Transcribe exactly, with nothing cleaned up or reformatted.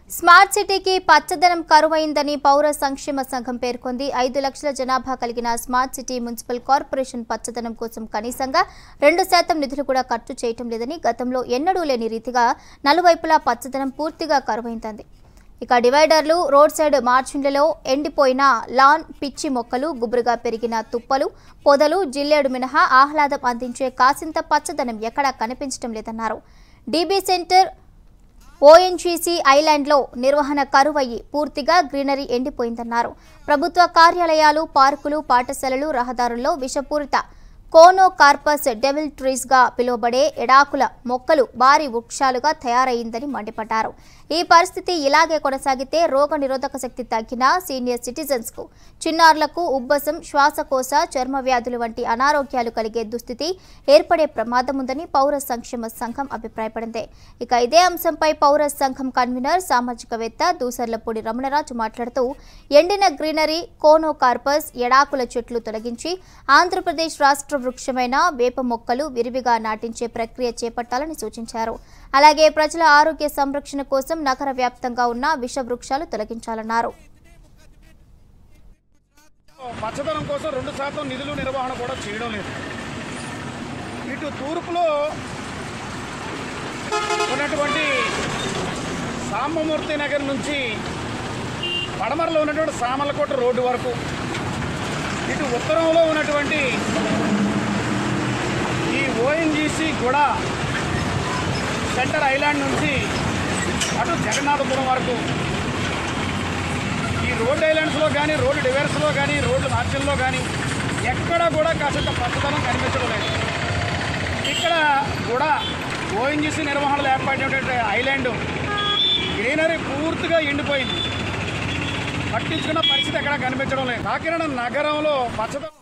Smart సిటీకి పచ్చదనం కరువైందని పౌర సంక్షేమ సంఘం పేర్కొంది. ఐదు లక్షల జనాభా కలిగిన స్మార్ట్ సిటీ మున్సిపల్ కార్పొరేషన్ పచ్చదనం కోసం కనీసంగా రెండు శాతం నిధులు కూడా ఖర్చు చేయటం లేదని, గతంలో ఎన్నడూ లేని రీతిగా నలువైపులా పచ్చదనం పూర్తిగా కరువైంది. ఇక డివైడర్లు, రోడ్ సైడ్ మార్జిన్లలో ఎండిపోయిన లాన్, పిచ్చి మొక్కలు, గుబురుగా పెరిగిన తుప్పలు, పొదలు, జిల్లేడు మినహా ఆహ్లాదం అందించే కాసింత పచ్చదనం ఎక్కడా కనిపించడం లేదన్నారు. డీబీ సెంటర్, ఓఎన్జీసీ ఐలాండ్లో నిర్వహణ కరువయ్యి పూర్తిగా గ్రీనరీ ఎండిపోయిందన్నారు. ప్రభుత్వ కార్యాలయాలు, పార్కులు, పాఠశాలలు, రహదారుల్లో విషపూరిత కోనో కార్పస్ డెవిల్ ట్రీస్ గా పిలువబడే ఎడాకుల మొక్కలు భారీ వృక్షాలుగా తయారైందని మండిపడ్డారు. ఈ పరిస్థితి ఇలాగే కొనసాగితే రోగ నిరోధక శక్తి తగ్గిన సీనియర్ సిటిజన్స్ కు, చిన్నారులకు ఉబ్బసం, శ్వాసకోశ, చర్మ వ్యాధులు వంటి అనారోగ్యాలు కలిగే దుస్థితి ఏర్పడే ప్రమాదం ఉందని పౌర సంక్షేమ సంఘం అభిప్రాయపడింది. ఇక ఇదే అంశంపై పౌర సంఘం కన్వీనర్, సామాజికవేత్త దూసర్లపూడి రమణరాజు మాట్లాడుతూ, ఎండిన గ్రీనరీ, కోనో కార్పస్, ఎడాకుల చెట్లు తొలగించి ఆంధ్రప్రదేశ్ రాష్ట్ర వృక్షమైన వేప మొక్కలు విరివిగా నాటించే ప్రక్రియ చేపట్టాలని సూచించారు. అలాగే ప్రజల ఆరోగ్య సంరక్షణ కోసం నగర వ్యాప్తంగా ఉన్న విష వృక్షాలు తొలగించాలన్నారు. పచ్చదనం కోసం రెండు శాతం నిధులు నిర్వహణ కూడా చేయడం లేదు. ఇటు తూర్పులో ఉన్నటువంటి సాంబమూర్తి నగర్ నుంచి పడమరలో ఉన్నటువంటి సామలకోట రోడ్డు వరకు, ఇటు ఉత్తరంలో ఉన్నటువంటి ఈ ఓఎన్జీసీ కూడా సెంటర్ ఐలాండ్ నుంచి అటు జగన్నాథపురం వరకు ఈ రోడ్ ఐలాండ్స్లో కానీ, రోడ్డు డివైడర్స్లో కానీ, రోడ్డు మార్జిన్లో కానీ ఎక్కడ కూడా కాసేంత పచ్చదనం కనిపించడం లేదు. ఇక్కడ కూడా ఓఎన్జీసీ నిర్వహణలో ఏర్పడినటువంటి ఐలాండ్ గ్రీనరీ పూర్తిగా ఎండిపోయింది. పట్టించుకున్న పరిస్థితి ఎక్కడ కనిపించడం లేదు. కాకినాడ నగరంలో పచ్చదనం